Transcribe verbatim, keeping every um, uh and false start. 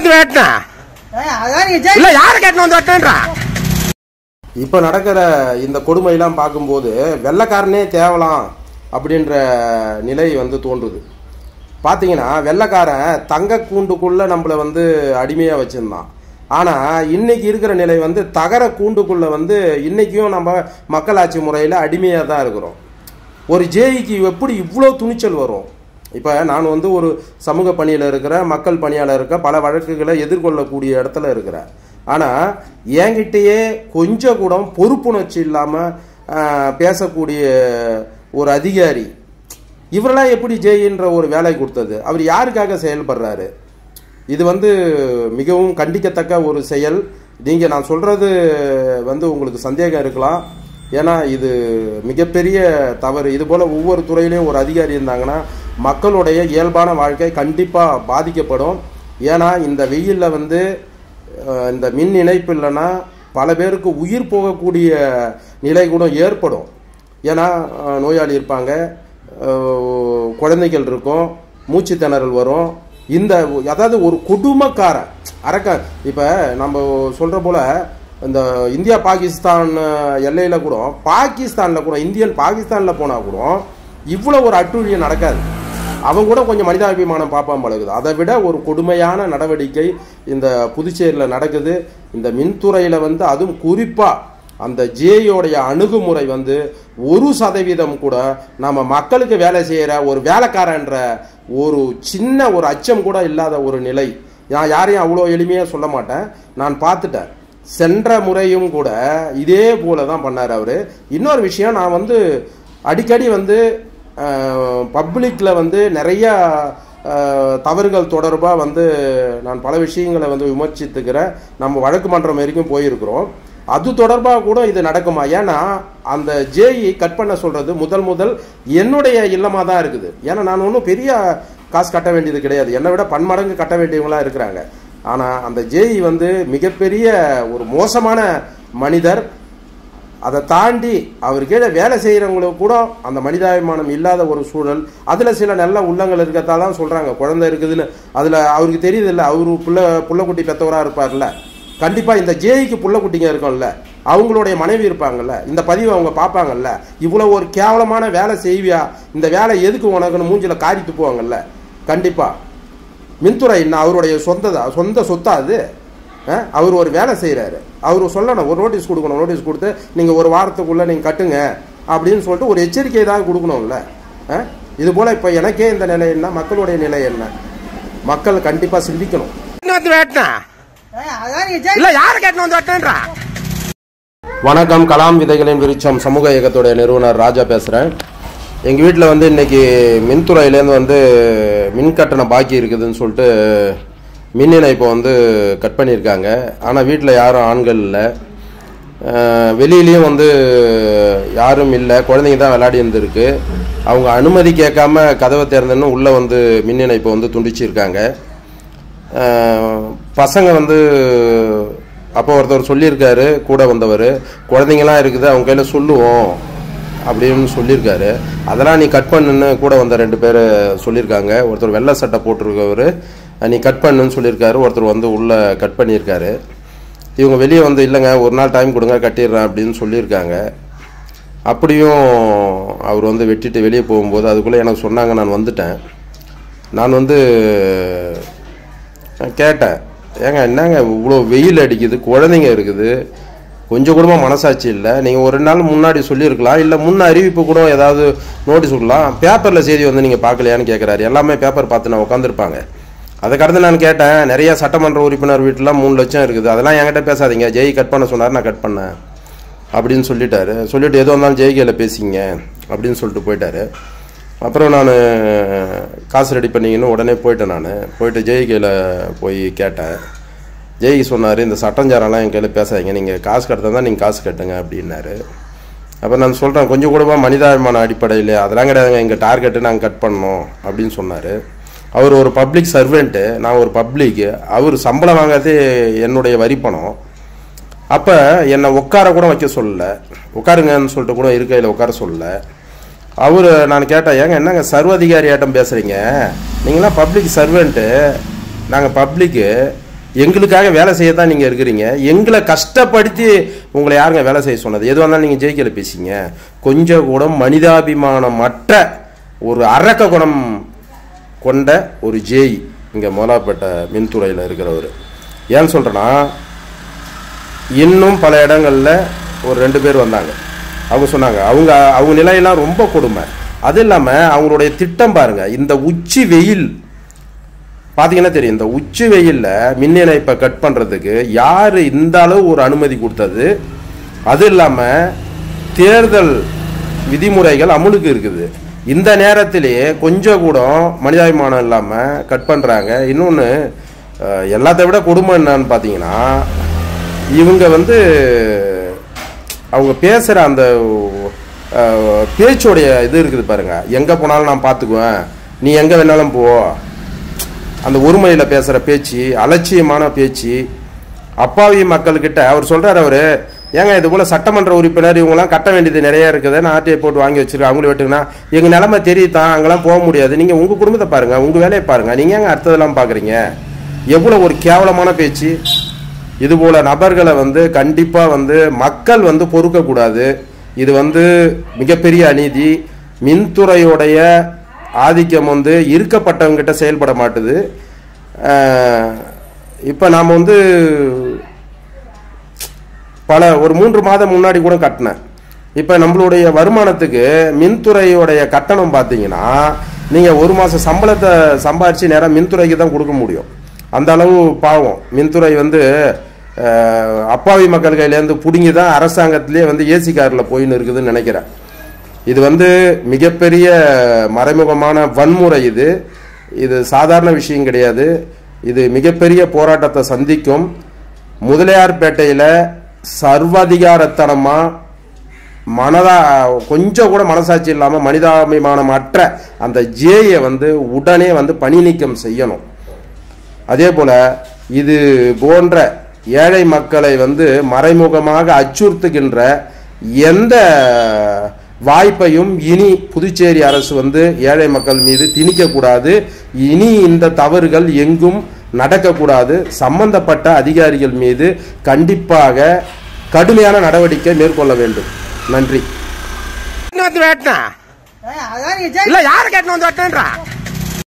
இப்ப நடக்கிற இந்த கொடுமையெல்லாம் பார்க்கும்போது வெள்ளைக்காரனே தேவலாம் அப்படின்ற நிலை வந்து தோன்றுது. பாத்தீங்கன்னா வெள்ளைக்காரன் தங்க கூண்டுக்குள்ள நம்மள வந்து அடிமையா வச்சிருந்தான். ஆனா இன்னைக்கு இருக்கிற நிலை வந்து தகர கூண்டுக்குள்ள வந்து இன்னைக்கும் நம்ம மக்களாட்சி முறையில அடிமையா தான் இருக்கிறோம். ஒரு ஜேஇக்கு எப்படி இவ்வளவு துணிச்சல் வரும்? இப்ப நான் வந்து ஒரு சமூக பணியில இருக்கிற மக்கள் பணியாளர் இருக்க பல வழக்குகளை எதிர்கொள்ளக்கூடிய இடத்துல இருக்கிறேன். ஆனா என்கிட்டயே கொஞ்சம் கூட பொறுப்புணர்ச்சி இல்லாம பேசக்கூடிய ஒரு அதிகாரி இவரெல்லாம் எப்படி ஜெயின்ற ஒரு வேலை கொடுத்தது? அவர் யாருக்காக செயல்படுறாரு? இது வந்து மிகவும் கண்டிக்கத்தக்க ஒரு செயல். நீங்க நான் சொல்றது வந்து உங்களுக்கு சந்தேகம் இருக்கலாம். ஏன்னா இது மிகப்பெரிய தவறு. இது போல ஒவ்வொரு துறையிலையும் ஒரு அதிகாரி இருந்தாங்கன்னா மக்களுடைய இயல்பான வாழ்க்கை கண்டிப்பா பாதிக்கப்படும். ஏன்னா இந்த வெயில்ல வந்து இந்த மின் இணைப்பு இல்லைன்னா பல பேருக்கு உயிர் போகக்கூடிய நிலை கூட ஏற்படும். ஏன்னா நோயாளி இருப்பாங்க, குழந்தைகள் இருக்கும், மூச்சு திணறல் வரும். இந்த அதாவது ஒரு கொடுமைக்காரன் அரக்க. இப்ப நம்ம சொல்ற போல இந்த இந்தியா பாகிஸ்தான் எல்லையில கூட பாகிஸ்தான்ல கூட இந்தியன் பாகிஸ்தான்ல போனா கூட இவ்வளவு ஒரு அட்டுழியம் நடக்காது. அவங்க கூட கொஞ்சம் மனிதாபிமானம் பார்ப்பான் பழகுது. அதை விட ஒரு கொடுமையான நடவடிக்கை இந்த புதுச்சேரியில் நடக்குது. இந்த மின்துறையில வந்து அதுவும் குறிப்பா அந்த ஜேயோடைய அணுகுமுறை வந்து ஒரு சதவீதம் கூட நம்ம மக்களுக்கு வேலை செய்யற ஒரு வேலைக்காரன்ற ஒரு சின்ன ஒரு அச்சம் கூட இல்லாத ஒரு நிலை. நான் யாரையும் அவ்வளோ எளிமையா சொல்ல மாட்டேன், நான் பார்த்துட்டேன். சென்ற முறையும் கூட இதே போல தான் பண்ணார் அவரு. இன்னொரு விஷயம், நான் வந்து அடிக்கடி வந்து பப்ளிக்ல வந்து நிறைய தவறுகள் தொடர்பாக வந்து நான் பல விஷயங்களை வந்து விமர்சித்துக்கிறேன். நம்ம வழக்கு மன்றம் வரைக்கும் போயிருக்கிறோம். அது தொடர்பாக கூட இது நடக்குமா? ஏன்னா அந்த ஜேஇ கட் பண்ண சொல்றது முதல் முதல் என்னுடைய இல்லமா தான் இருக்குது. ஏன்னா நான் ஒன்றும் பெரிய காசு கட்ட வேண்டியது கிடையாது, என்னை விட பன்மடங்கு கட்ட வேண்டியவங்களா இருக்கிறாங்க. ஆனா அந்த ஜேஇ வந்து மிகப்பெரிய ஒரு மோசமான மனிதர். அதை தாண்டி அவர் கீழே வேலை செய்யறவங்களுக்கு கூட அந்த மனிதாபிமானம் இல்லாத ஒரு சூழல். அதுல சில நல்ல உள்ளங்கள் இருக்கத்தான் சொல்றாங்க, குழந்தை இருக்குதுன்னு. அதுல அவருக்கு தெரியுது இல்ல, அவரு புள்ள புள்ளக்குட்டி பெத்தவரா இருப்பார்ல. கண்டிப்பா இந்த ஜேஇக்கு புள்ள குட்டிங்க இருக்கும்ல, அவங்களுடைய மனைவி இருப்பாங்கல்ல, இந்த பதிவை அவங்க பார்ப்பாங்கல்ல. இவ்வளவு ஒரு கேவலமான வேலை செய்வியா, இந்த வேலை எதுக்கு உனக்குன்னு மூஞ்சில காரி துப்புவாங்கல்ல. கண்டிப்பா மின்துறை என்ன அவருடைய சொந்த சொந்த சொத்தா? அது அவர் ஒரு வேலை செய்யறாரு, அவர் சொல்லணும், ஒரு நோட்டீஸ் கொடுக்கணும். நோட்டீஸ் கொடுத்து நீங்க ஒரு வாரத்துக்குள்ள நீங்க கட்டுங்க அப்படின்னு சொல்லிட்டு ஒரு எச்சரிக்கை ஏதாவது கொடுக்கணும்ல. இது போல இப்ப எனக்கே இந்த நிலை என்ன, மக்களுடைய நிலை என்ன? மக்கள் கண்டிப்பா சிந்திக்கணும். வணக்கம், கலாம் விதைகளின் விருட்சம் சமூக இயக்கத்துடைய நிறுவனர் ராஜா பேசுறேன். எங்க வீட்டில் வந்து இன்னைக்கு மின்துறையிலேருந்து வந்து மின் கட்டணம் பாக்கி இருக்குதுன்னு சொல்லிட்டு மின் இணைப்பை வந்து கட் பண்ணியிருக்காங்க. ஆனால் வீட்டில் யாரும் ஆண்கள் இல்லை, வெளியிலையும் வந்து யாரும் இல்லை, குழந்தைங்க தான் விளையாடி இருந்திருக்கு. அவங்க அனுமதி கேட்காம கதவை திறந்துன்னு உள்ளே வந்து மின் இணைப்பை வந்து துண்டிச்சிருக்காங்க. பசங்க வந்து அப்போ ஒருத்தர் சொல்லியிருக்காரு, கூட வந்தவர், குழந்தைங்களாம் இருக்குது அவங்க கையில் சொல்லுவோம் அப்படின்னு சொல்லியிருக்காரு. அதெல்லாம் நீ கட் பண்ணுன்னு கூட வந்த ரெண்டு பேர் சொல்லியிருக்காங்க. ஒருத்தர் வெள்ளை சட்டை போட்டிருக்கவர் நீ கட் பண்ணுன்னு சொல்லியிருக்காரு, ஒருத்தர் வந்து உள்ளே கட் பண்ணியிருக்காரு. இவங்க வெளியே வந்து இல்லைங்க ஒரு நாள் டைம் கொடுங்க கட்டிடுறேன் அப்படின்னு சொல்லியிருக்காங்க. அப்படியும் அவர் வந்து வெட்டிட்டு வெளியே போகும்போது அதுக்குள்ளே எனக்கு சொன்னாங்க, நான் வந்துட்டேன். நான் வந்து கேட்டேன், ஏங்க என்னங்க இவ்வளோ வெயில் அடிக்குது, குழந்தைங்க இருக்குது, கொஞ்சம் கூட மனசாட்சி இல்லை, நீங்கள் ஒரு ரெண்டு நாள் முன்னாடி சொல்லியிருக்கலாம், இல்லை முன் அறிவிப்பு கூட ஏதாவது நோட்டீஸ் கொடுக்கலாம், பேப்பரில் செய்தி வந்து நீங்கள் பார்க்கலையான்னு கேட்குறாரு. எல்லாமே பேப்பர் பார்த்து நான் உட்காந்துருப்பாங்க. அதுக்கடுத்து நான் கேட்டேன், நிறைய சட்டமன்ற உறுப்பினர் வீட்டிலாம் மூணு லட்சம் இருக்குது, அதெல்லாம் என்கிட்ட பேசாதீங்க, ஜெய் கட் பண்ண சொன்னார், நான் கட் பண்ணேன் அப்படின்னு சொல்லிட்டாரு. சொல்லிட்டு எது வந்தாலும் ஜெய் கையில் பேசிங்க அப்படின்னு சொல்லிட்டு போயிட்டாரு. அப்புறம் நான் காசு ரெடி பண்ணிங்கன்னு உடனே போயிட்டேன். நான் போயிட்டு ஜெய் கையில் போய் கேட்டேன். ஜெய் சொன்னார், இந்த சட்டஞ்சாரெல்லாம் என் கையில் பேசாதீங்க, நீங்கள் காசு கட்டுறதா தான் நீங்கள் காசு கட்டுங்க அப்படின்னாரு. அப்போ நான் சொல்கிறேன், கொஞ்சம் கூடவா மனிதாபிமான அடிப்படையில் அதெல்லாம் கிடையாதுங்க, எங்கள் டார்கெட்டு நாங்கள் கட் பண்ணோம் அப்படின்னு சொன்னார். அவர் ஒரு பப்ளிக் சர்வெண்ட்டு, நான் ஒரு பப்ளிக்கு, அவர் சம்பளம் வாங்கிறது என்னுடைய வரி பணம். அப்போ என்னை உட்கார கூட வைக்க சொல்லலை, உட்காருங்கன்னு சொல்லிட்டு கூட இருக்கையில் உட்கார சொல்லலை. அவர் நான் கேட்டேன், ஏங்க என்னங்க சர்வதிகாரி ஆட்டம் பேசுகிறீங்க, நீங்களாம் பப்ளிக் சர்வெண்ட்டு, நாங்கள் பப்ளிக்கு, எங்களுக்காக வேலை செய்ய தான் நீங்கள் இருக்கிறீங்க. எங்களை கஷ்டப்படுத்தி உங்களை யாருங்க வேலை செய்ய சொன்னது? எதுவாக இருந்தாலும் நீங்கள் ஜெயிக்கல பேசிங்க. கொஞ்சம் கூட மனிதாபிமானம் மற்ற ஒரு அரக்க குணம் கொண்ட ஒரு ஜேஇ இங்கே முதலாப்பேட்டை மின்துறையில் இருக்கிறவர். ஏன்னு சொல்கிறேன்னா, இன்னும் பல இடங்களில் ஒரு ரெண்டு பேர் வந்தாங்க. அவங்க சொன்னாங்க அவங்க அவங்க நிலையெல்லாம் ரொம்ப கொடுமை. அது இல்லாமல் அவங்களுடைய திட்டம் பாருங்கள். இந்த உச்சி வெயில் பார்த்தீங்கன்னா தெரியும். இந்த உச்சி வெயிலில் மின் இணைப்பை கட் பண்ணுறதுக்கு யார் இந்த அளவு ஒரு அனுமதி கொடுத்தது? அது இல்லாமல் தேர்தல் விதிமுறைகள் அமுலுக்கு இருக்குது. இந்த நேரத்திலேயே கொஞ்சம் கூட மனிதாபிமானம் இல்லாமல் கட் பண்ணுறாங்க. இன்னொன்று எல்லாத்த விட கொடுமை என்னன்னு பார்த்தீங்கன்னா, இவங்க வந்து அவங்க பேசுகிற அந்த பேச்சோடைய இது இருக்குது பாருங்கள். எங்கே போனாலும் நான் பார்த்துக்குவேன், நீ எங்கே வேணாலும் போ, அந்த ஒருமையில் பேசுகிற பேச்சு, அலட்சியமான பேச்சு. அப்பாவி மக்கள்கிட்ட அவர் சொல்கிறார், அவர் ஏங்க இது போல் சட்டமன்ற உறுப்பினர் இவங்கெல்லாம் கட்ட வேண்டியது நிறையா இருக்குது, நான் ஆர்டிஐ போட்டு வாங்கி வச்சுருக்கேன், அவங்கள வெட்டுங்கன்னா எங்கள் நிலைமை தெரியுதான், அங்கெல்லாம் போக முடியாது, நீங்கள் உங்கள் குடும்பத்தை பாருங்கள், உங்கள் வேலையை பாருங்கள், நீங்கள் ஏங்க அடுத்ததெல்லாம் பார்க்குறீங்க? எவ்வளோ ஒரு கேவலமான பேச்சு. இதுபோல் நபர்களை வந்து கண்டிப்பாக வந்து மக்கள் வந்து பொறுக்கக்கூடாது. இது வந்து மிகப்பெரிய அநீதி. மின்துறையோடைய ஆதிக்கம் வந்து இருக்கப்பட்டவங்கிட்ட செயல்பட மாட்டுது. இப்போ நாம் வந்து பல ஒரு மூன்று மாதம் முன்னாடி கூட கட்டினேன். இப்போ நம்மளுடைய வருமானத்துக்கு மின்துறையோடைய கட்டணம் பார்த்தீங்கன்னா, நீங்கள் ஒரு மாதம் சம்பளத்தை சம்பாரித்து நேரம் மின்துறைக்கு தான் கொடுக்க முடியும். அந்த அளவு பாவம் மின்துறை வந்து அப்பாவி மக்கள் கையிலேருந்து பிடுங்கி தான் அரசாங்கத்திலே வந்து ஏசி காரில் போயின்னு இருக்குதுன்னு நினைக்கிறேன். இது வந்து மிகப்பெரிய மறைமுகமான வன்முறை. இது இது சாதாரண விஷயம் கிடையாது. இது மிகப்பெரிய போராட்டத்தை சந்திக்கும். முதலியார்பேட்டையில் சர்வாதிகாரத்தனமாக மனதா கொஞ்சம் கூட மனசாட்சி இல்லாமல் மனிதாபிமானம் அற்ற அந்த ஜேயை வந்து உடனே வந்து பணி நீக்கம் செய்யணும். அதே போல் இது போன்ற ஏழை மக்களை வந்து மறைமுகமாக அச்சுறுத்துகின்ற எந்த வாய்ப்பையும் இனி புதுச்சேரி அரசு வந்து ஏழை மக்கள் மீது திணிக்கக்கூடாது. இனி இந்த தவறுகள் எங்கும் நடக்கக்கூடாது. சம்பந்தப்பட்ட அதிகாரிகள் மீது கண்டிப்பாக கடுமையான நடவடிக்கை மேற்கொள்ள வேண்டும். நன்றி. இல்ல யாரு கேட்டு வந்து